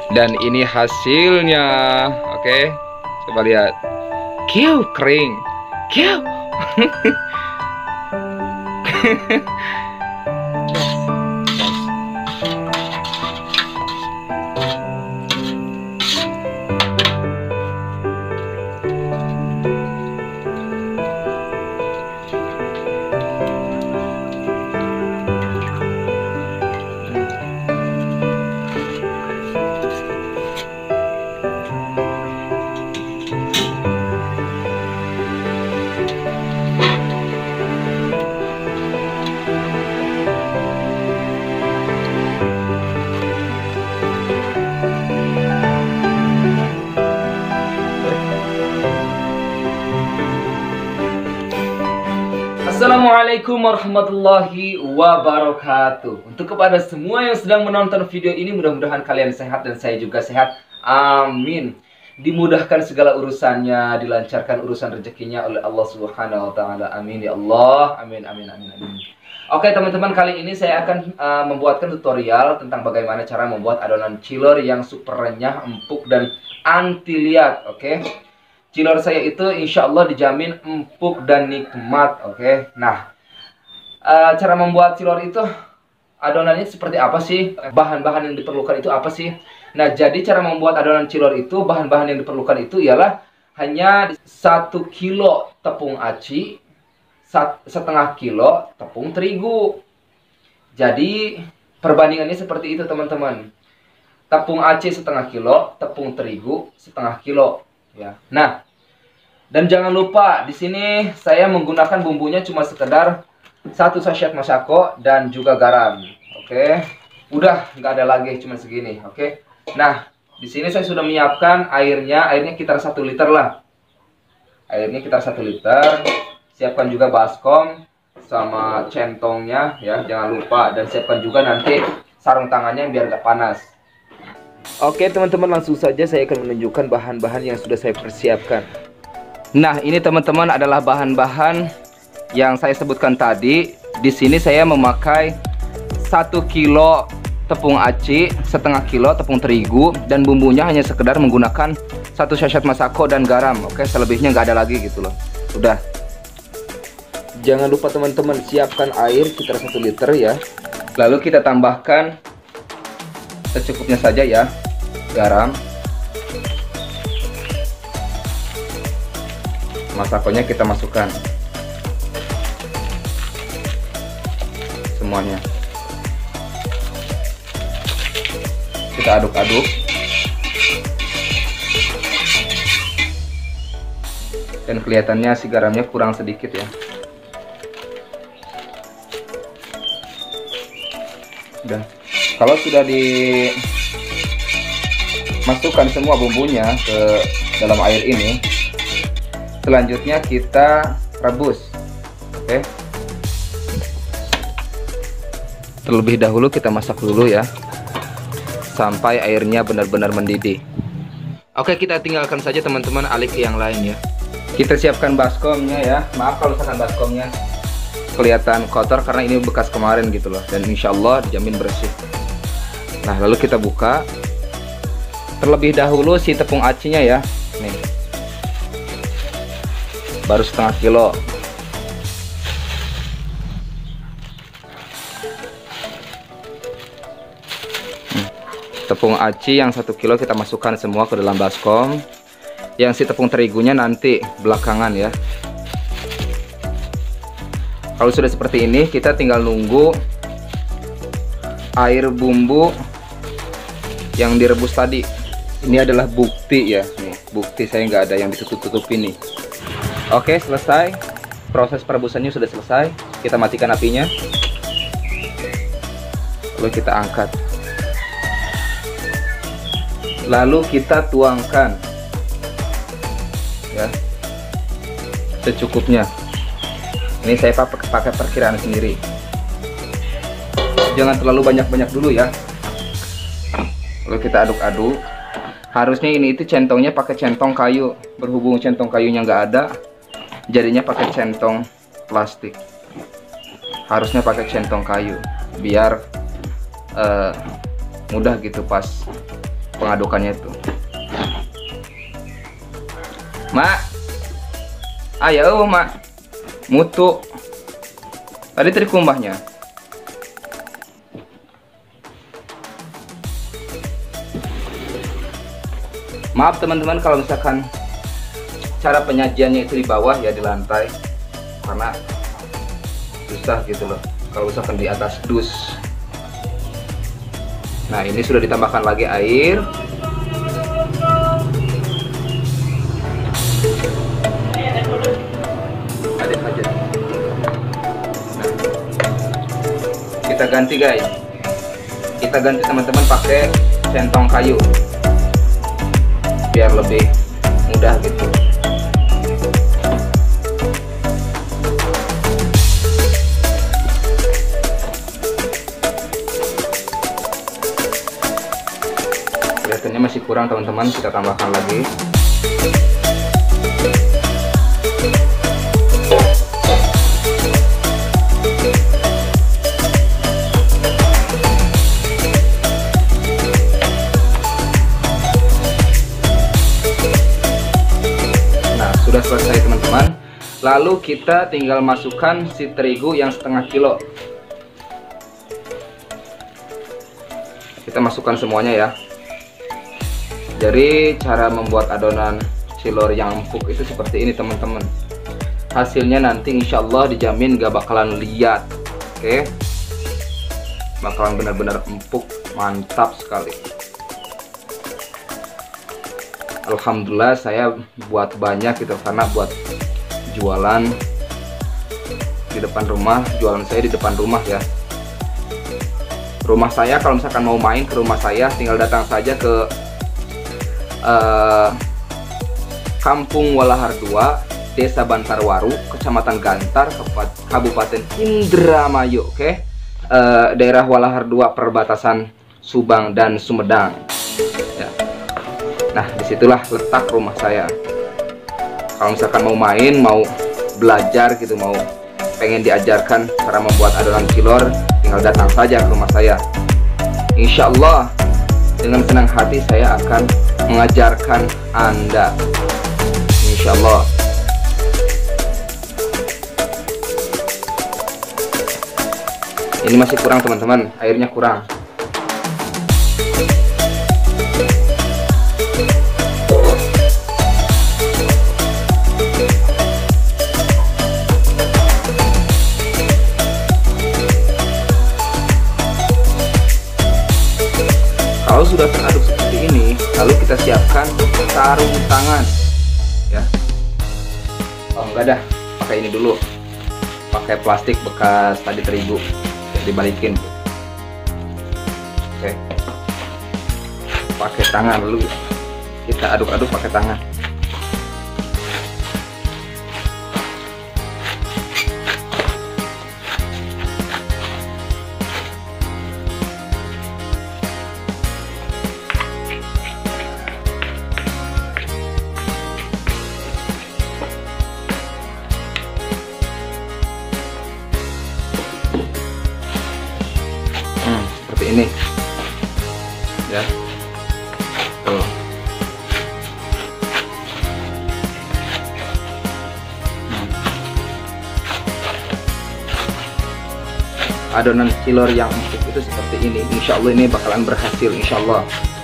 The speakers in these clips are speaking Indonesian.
Dan ini hasilnya. Oke, coba lihat. Kiu, kering. Kiu. Assalamualaikum warahmatullahi wabarakatuh. Untuk kepada semua yang sedang menonton video ini, mudah-mudahan kalian sehat dan saya juga sehat. Amin. Dimudahkan segala urusannya, dilancarkan urusan rezekinya oleh Allah Subhanahu wa taala. Amin ya Allah. Amin amin amin amin. Oke teman-teman, kali ini saya akan membuatkan tutorial tentang bagaimana cara membuat adonan cilor yang super renyah, empuk dan anti liat. Oke. Cilor saya itu insya Allah dijamin empuk dan nikmat. Oke. Nah, cara membuat cilor itu, adonannya seperti apa sih? Bahan-bahan yang diperlukan itu apa sih? Nah, jadi cara membuat adonan cilor itu, bahan-bahan yang diperlukan itu ialah hanya 1 kilo tepung aci, setengah kilo tepung terigu. Jadi perbandingannya seperti itu teman-teman. Tepung aci setengah kilo, tepung terigu setengah kilo. Ya. Nah, dan jangan lupa di sini saya menggunakan bumbunya cuma sekedar 1 sachet masako dan juga garam. Oke. Udah nggak ada lagi, cuma segini. Oke. Nah, di sini saya sudah menyiapkan airnya sekitar 1 liter lah. Airnya sekitar 1 liter. Siapkan juga baskom sama centongnya ya, jangan lupa, dan siapkan juga nanti sarung tangannya biar nggak panas. Oke teman-teman, langsung saja saya akan menunjukkan bahan-bahan yang sudah saya persiapkan. Nah, ini teman-teman adalah bahan-bahan yang saya sebutkan tadi. Di sini saya memakai 1 kilo tepung aci, setengah kilo tepung terigu, dan bumbunya hanya sekedar menggunakan 1 sachet masako dan garam. Oke, selebihnya nggak ada lagi gitu loh. Udah. Jangan lupa teman-teman, siapkan air sekitar 1 liter ya. Lalu kita tambahkan secukupnya saja ya garam. Masakonya kita masukkan semuanya. Kita aduk-aduk. Dan kelihatannya si garamnya kurang sedikit ya. Udah. Kalau sudah dimasukkan semua bumbunya ke dalam air ini, selanjutnya kita rebus. Oke. Terlebih dahulu kita masak dulu ya, sampai airnya benar-benar mendidih. Oke, kita tinggalkan saja teman-teman, alih ke yang lain ya. Kita siapkan baskomnya ya. Maaf kalau misalkan baskomnya kelihatan kotor karena ini bekas kemarin gitu loh, dan insya Allah dijamin bersih. Nah, lalu kita buka. Terlebih dahulu si tepung acinya ya. Nih. Baru setengah kilo. Tepung aci yang 1 kilo kita masukkan semua ke dalam baskom. Yang si tepung terigunya nanti belakangan ya. Kalau sudah seperti ini, kita tinggal nunggu air bumbu yang direbus tadi. Ini adalah bukti ya, nih bukti saya nggak ada yang ditutup-tutupi nih. Oke, selesai. Proses perebusannya sudah selesai. Kita matikan apinya. Lalu kita angkat. Lalu kita tuangkan ya, secukupnya. Ini saya pakai perkiraan sendiri. Jangan terlalu banyak-banyak dulu ya. Lalu kita aduk-aduk. Harusnya ini itu centongnya pakai centong kayu. Berhubung centong kayunya nggak ada, jadinya pakai centong plastik. Harusnya pakai centong kayu biar mudah gitu pas pengadukannya tuh. Mak, ayo mak, mutu. Tadi kumbahnya. Maaf teman-teman kalau misalkan cara penyajiannya itu di bawah ya, di lantai, karena susah gitu loh kalau misalkan di atas dus. Nah, ini sudah ditambahkan lagi air. Adek aja. Nah, kita ganti guys. Kita ganti teman-teman pakai centong kayu biar lebih mudah gitu. Kelihatannya masih kurang teman-teman, kita tambahkan lagi. Nah, sudah selesai teman-teman. Lalu kita tinggal masukkan si terigu yang setengah kilo. Kita masukkan semuanya ya. Jadi cara membuat adonan cilor yang empuk itu seperti ini teman-teman. Hasilnya nanti insya Allah dijamin gak bakalan liat. Oke, bakalan benar-benar empuk, mantap sekali. Alhamdulillah saya buat banyak gitu, karena buat jualan di depan rumah. Jualan saya di depan rumah ya. Rumah saya, kalau misalkan mau main ke rumah saya, tinggal datang saja ke Kampung Walahar 2, Desa Bantarwaru, Kecamatan Gantar, Kabupaten Indramayu. Oke, daerah Walahar 2, perbatasan Subang dan Sumedang ya. Nah, disitulah letak rumah saya. Kalau misalkan mau main, mau belajar gitu, mau pengen diajarkan cara membuat adonan cilor, tinggal datang saja ke rumah saya. Insya Allah dengan senang hati saya akan mengajarkan Anda, insya Allah. Ini masih kurang teman-teman, airnya kurang. Kalau sudah teraduk seperti ini, lalu kita siapkan sarung tangan ya. Oh enggak dah, pakai ini dulu, pakai plastik bekas tadi terigu, ya, dibalikin. Oke, pakai tangan dulu, kita aduk-aduk pakai tangan. Seperti ini ya. Tuh. Adonan cilor yang empuk itu seperti ini. Insya Allah ini bakalan berhasil, insya Allah.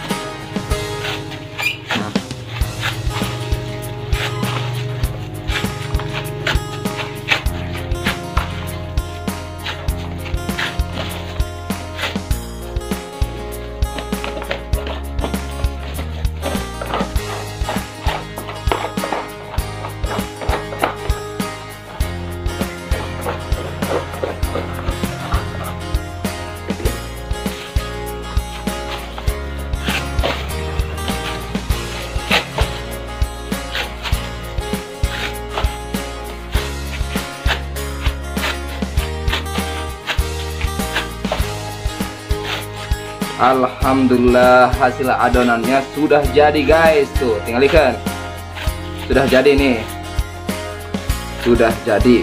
Alhamdulillah hasil adonannya sudah jadi guys. Tuh tinggal ikan, sudah jadi nih, sudah jadi.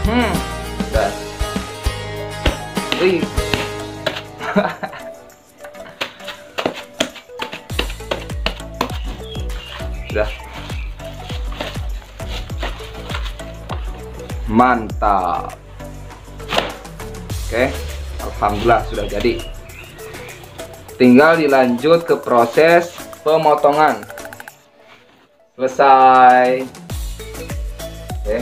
Sudah. Mantap. Oke, alhamdulillah sudah jadi. Tinggal dilanjut ke proses pemotongan. Selesai. Oke.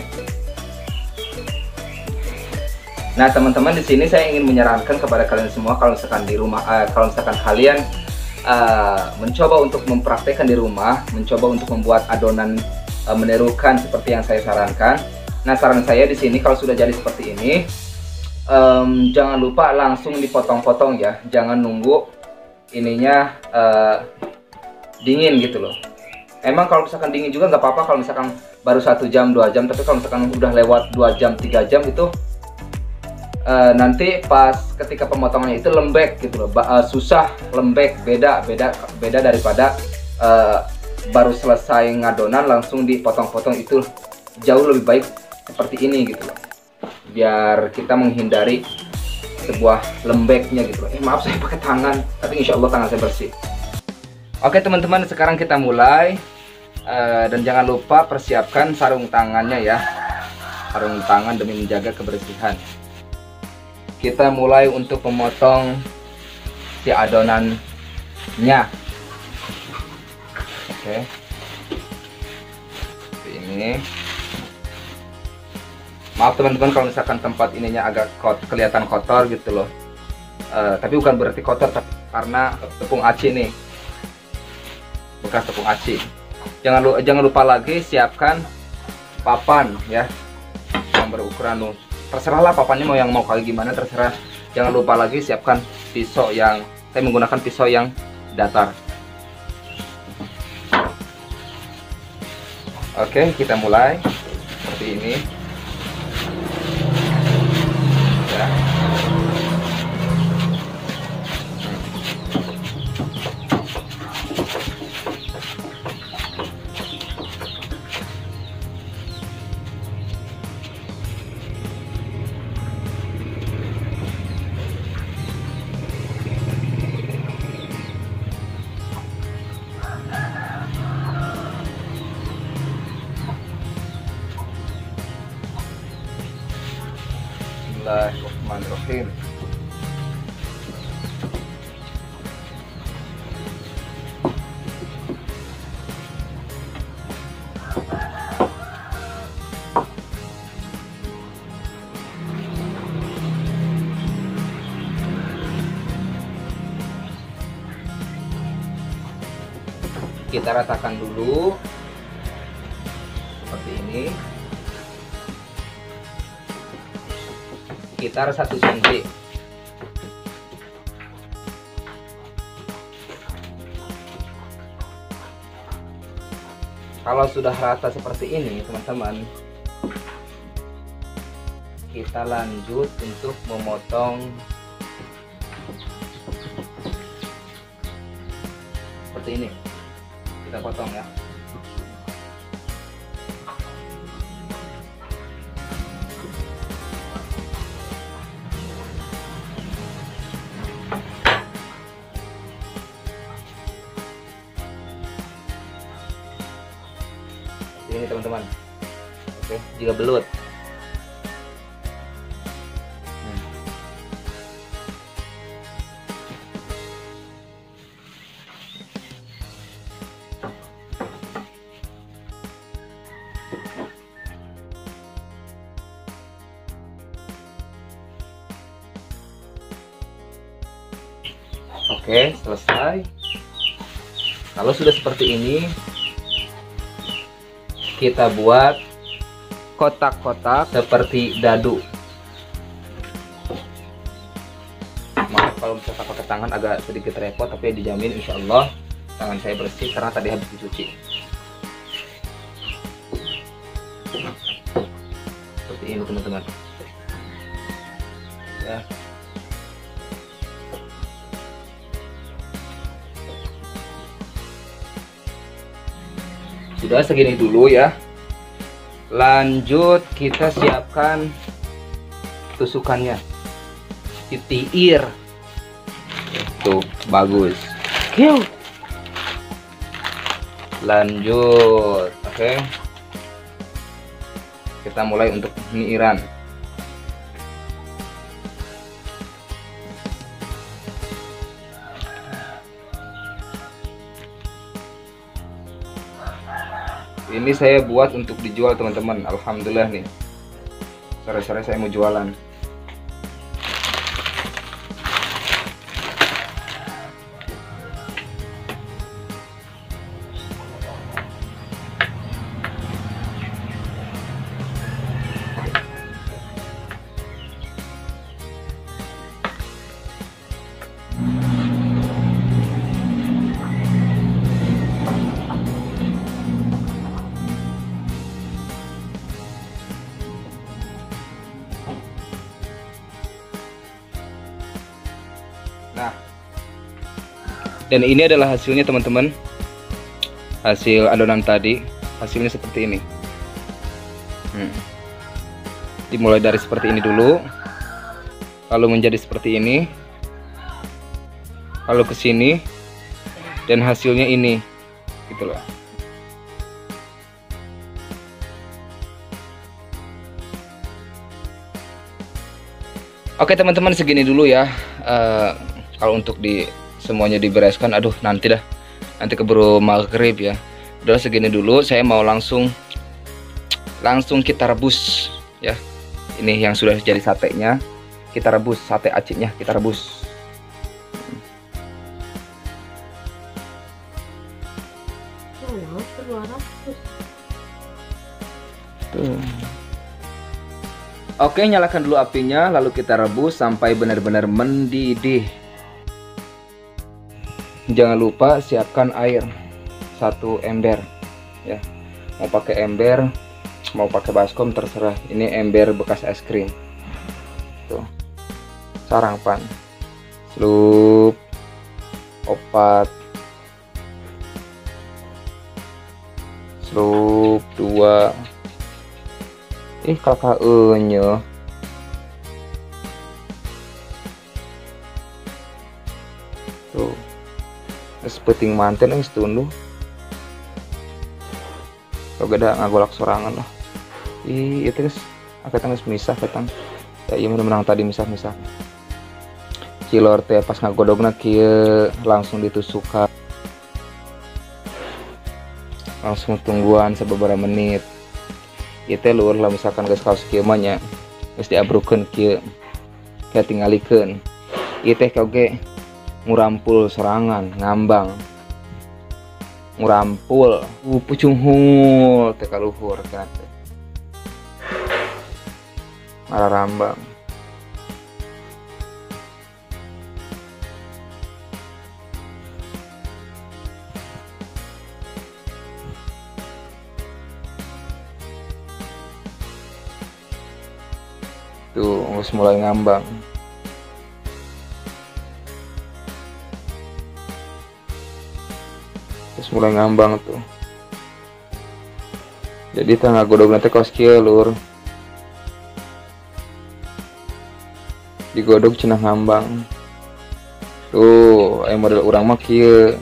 Nah, teman-teman, di sini saya ingin menyarankan kepada kalian semua, kalau misalkan di rumah, kalau misalkan kalian mencoba untuk mempraktekkan di rumah, mencoba untuk membuat adonan menirukan seperti yang saya sarankan. Nah, saran saya di sini kalau sudah jadi seperti ini, jangan lupa langsung dipotong-potong ya, jangan nunggu ininya dingin gitu loh. Emang kalau misalkan dingin juga nggak apa-apa kalau misalkan baru 1 jam 2 jam, tapi kalau misalkan udah lewat 2 jam 3 jam itu nanti pas ketika pemotongannya itu lembek gitu loh, susah, lembek, beda daripada baru selesai ngadonan langsung dipotong-potong. Itu jauh lebih baik seperti ini gitu loh, biar kita menghindari sebuah lembeknya gitu loh. Maaf, saya pakai tangan, tapi insya Allah tangan saya bersih. Oke teman-teman, sekarang kita mulai. Dan jangan lupa persiapkan sarung tangannya ya, sarung tangan demi menjaga kebersihan. Kita mulai untuk memotong si adonannya. Oke, seperti ini. Maaf teman-teman kalau misalkan tempat ininya agak kelihatan kotor gitu loh, tapi bukan berarti kotor, karena tepung aci nih, bekas tepung aci. Jangan lupa lagi siapkan papan ya, yang berukuran, terserah lah papannya mau kayak gimana, terserah. Jangan lupa lagi siapkan pisau, yang saya menggunakan pisau yang datar. Oke, kita mulai seperti ini ya. Bismillahirrahmanirrahim. Kita ratakan dulu seperti ini, sekitar 1 cm. Kalau sudah rata seperti ini teman-teman, kita lanjut untuk memotong seperti ini. Kita potong ya. Ini teman-teman. Oke, jika belut. Oke, selesai. Kalau sudah seperti ini, kita buat kotak-kotak seperti dadu. Maaf kalau misalkan pakai tangan agak sedikit repot, tapi dijamin insya Allah tangan saya bersih karena tadi habis dicuci. Seperti ini teman-teman ya. Sudah segini dulu ya. Lanjut kita siapkan tusukannya, titiir. Tuh bagus. Lanjut, oke. kita mulai untuk penyiiran. Ini saya buat untuk dijual teman-teman. Alhamdulillah nih, sore-sore saya mau jualan. Nah, dan ini adalah hasilnya teman-teman. Hasil adonan tadi, hasilnya seperti ini. Dimulai dari seperti ini dulu, lalu menjadi seperti ini, lalu ke sini, dan hasilnya ini, gitu loh. Oke teman-teman, segini dulu ya. Kalau untuk semuanya dibereskan, aduh nanti keburu maghrib ya. Udah segini dulu, saya mau langsung kita rebus ya. Ini yang sudah jadi satenya, kita rebus, sate aciknya kita rebus. Tuh. Oke, nyalakan dulu apinya, lalu kita rebus sampai benar-benar mendidih. Jangan lupa siapkan air 1 ember ya. Mau pakai ember, mau pakai baskom terserah. Ini ember bekas es krim. Tuh. Sarang pan. Slup opat. Slup 2. Kakak nya. Tuh. Sepeting manten yang setundu. Kalau gak ada ngagolak sorangan lah. Itu guys, aketang geus misah ketang. Ya iya menang tadi misah-misah. Cilor teh pas ngagodogna kieu langsung ditusuk. Langsung tungguan sababaraha menit. Ieu teh lur lah misalkan geus kaos kieu mah nya geus diabrukeun kieu. Kayak tingalikeun. Ieu teh kage ngurampul serangan, ngambang. Ngurampul, pucung hungul teh kaluhur kana teh. Mararambang. Tuh, harus mulai ngambang. Mulai ngambang tuh. Jadi tengah godog nanti kaos kieu lur. Digodog cenah ngambang. Tuh, model urang mah kieu.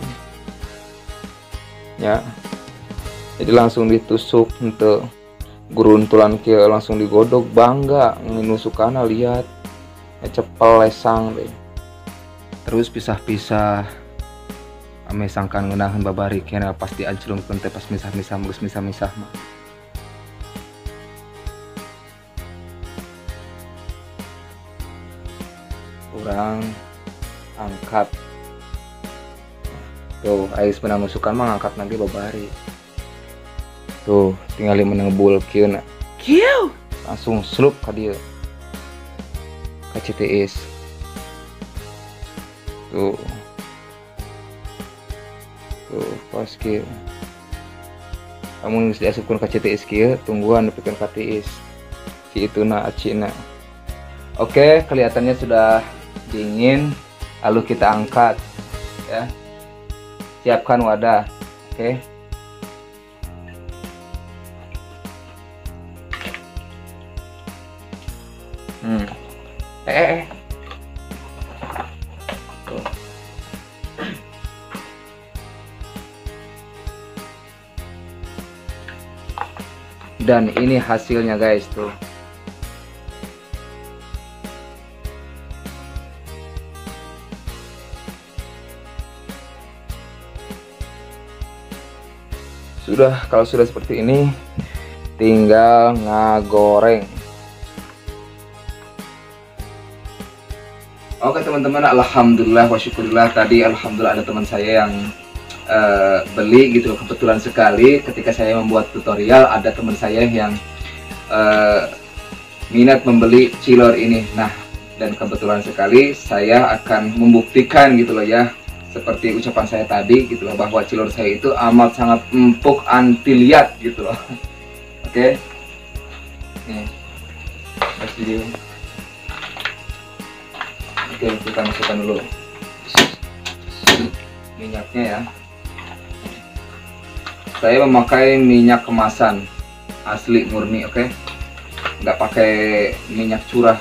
Ya. Jadi langsung ditusuk henteu. Guruntulan kieu langsung digodog bangga nginusukana lihat. Cepel lesang deh. Terus pisah-pisah. Ame sangkan ngeunaheun babari kena pas dianclungkeun teh pas misah-misah geus misah-misah mah. Urang angkat. Tuh, ais menang nusukan mah ngangkat nanti babari. Tuh, tinggal menengbul kieu na. Kieu langsung slup ka dieu. Ka CTS. Tuh. Tuh, pas kieu. Amun geus diasupkeun ka CTS kieu, tungguan nepikeun ka tiis. Si ituna acina. Oke, kelihatannya sudah dingin. Lalu kita angkat ya. Siapkan wadah. Oke. Dan ini hasilnya guys tuh. Kalau sudah seperti ini, tinggal ngagoreng. Oke teman-teman, alhamdulillah wa syukurillah, tadi alhamdulillah ada teman saya yang beli gitu. Kebetulan sekali ketika saya membuat tutorial, ada teman saya yang minat membeli cilor ini. Nah, dan kebetulan sekali saya akan membuktikan gitu loh ya, seperti ucapan saya tadi gitu loh, bahwa cilor saya itu amat sangat empuk, anti liat gitu loh. Oke. Nih. Kasih. Oke, kita masukkan dulu minyaknya ya. Saya memakai minyak kemasan asli murni, oke? Nggak pakai minyak curah.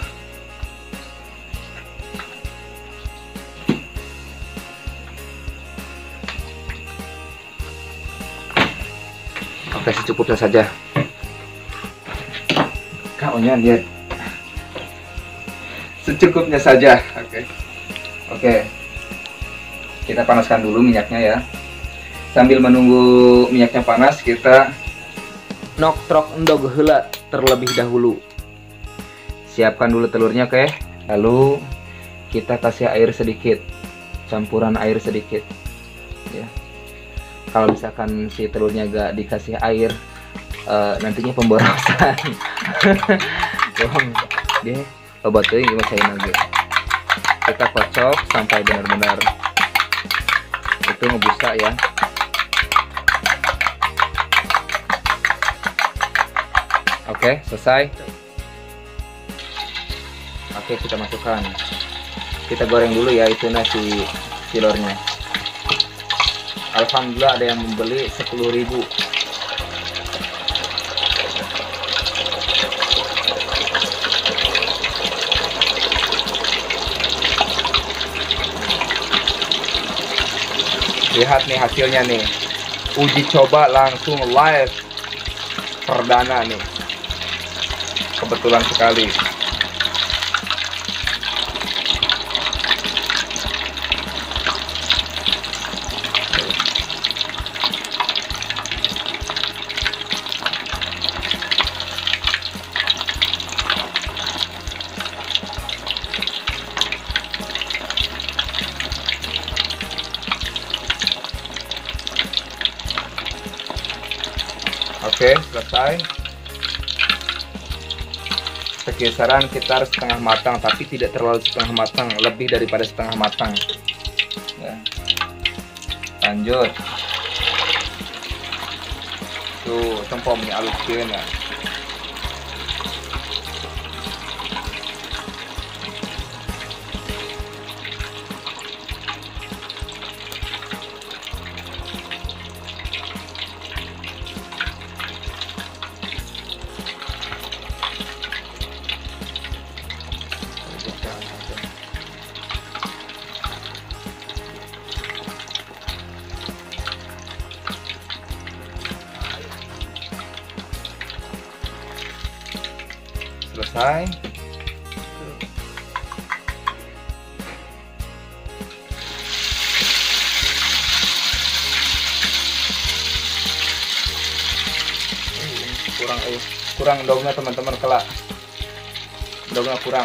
Oke, secukupnya saja. Kaunya lihat. Secukupnya saja, oke. Kita panaskan dulu minyaknya ya. Sambil menunggu minyaknya panas, kita noktrok endog heula terlebih dahulu. Siapkan dulu telurnya, oke. Lalu kita kasih air sedikit, campuran air sedikit ya. Kalau misalkan si telurnya gak dikasih air, nantinya pemborosan. Bohong dia obatnya gimana saya lagi. Kita kocok sampai benar-benar itu ngebusa ya. Oke, selesai. Oke, kita masukkan. Kita goreng dulu ya itu nasi cilornya. Alhamdulillah ada yang membeli 10.000. Lihat nih hasilnya nih. Uji coba langsung live perdana nih. Kebetulan sekali. Oke, selesai. Sekisaran sekitar setengah matang, tapi tidak terlalu setengah matang, lebih daripada setengah matang ya. Lanjut tuh tempomnya aluskan ya. Selesai. Kurang endognya teman-teman, kelak endognya kurang.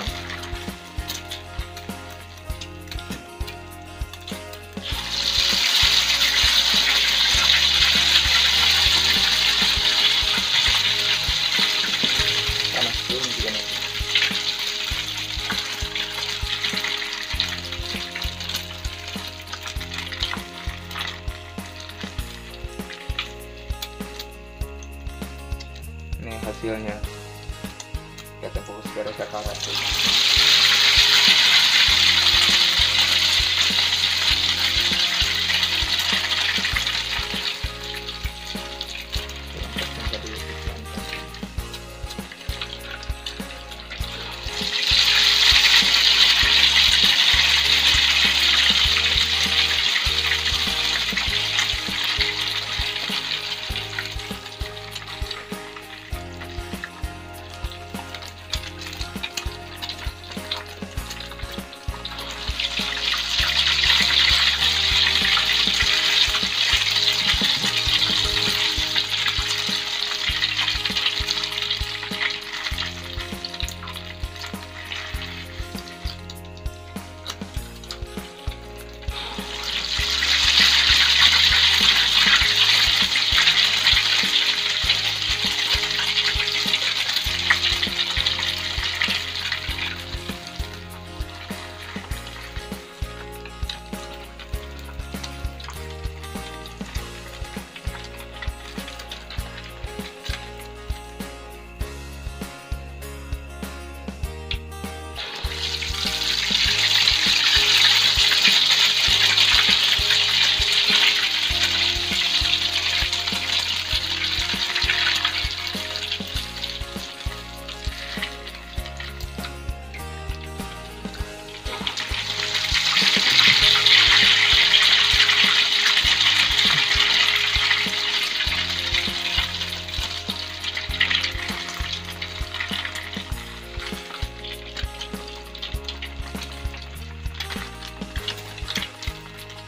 Nih hasilnya, kita fokus ke sekarang.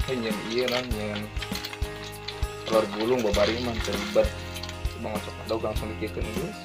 Nyen iya nan nyen telur gulung babari mah terlibat cuma ngocok dog langsung dikikeun geus.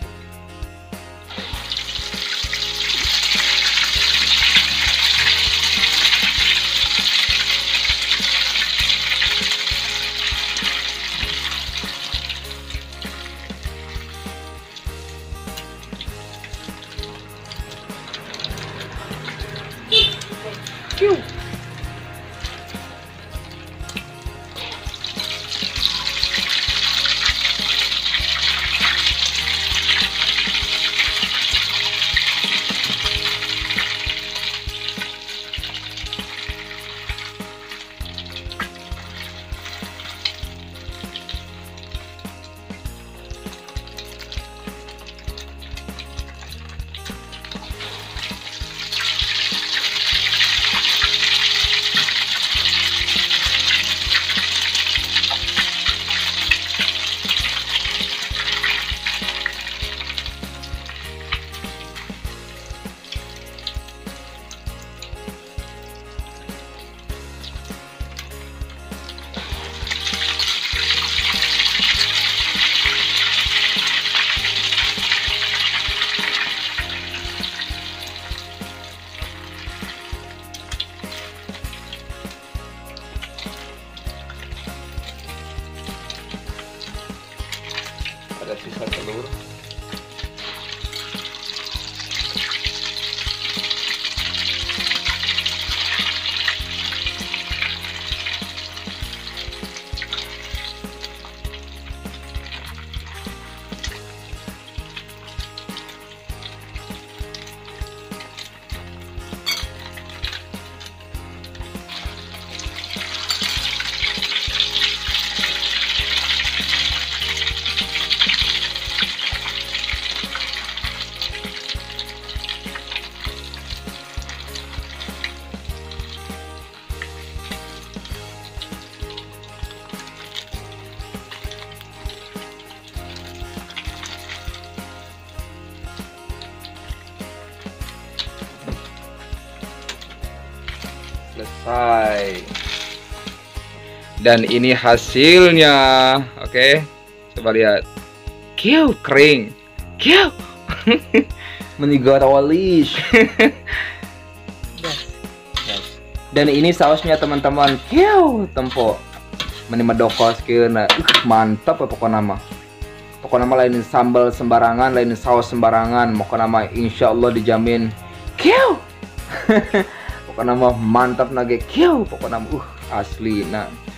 Ada sisa telur. Selesai. Dan ini hasilnya. Oke. Coba lihat. Kiu kering. Kiu. Menigarawalis. Dan ini sausnya teman-teman. Kiu tempo. Menimedokos kieu-na. Mantap pokoknya mah. Pokoknya mah lain sambal sembarangan, lain saus sembarangan. Pokoknya mah insyaallah dijamin. Kiu. Pokoknya mah mantap nage kieu pokoknya asli. Nah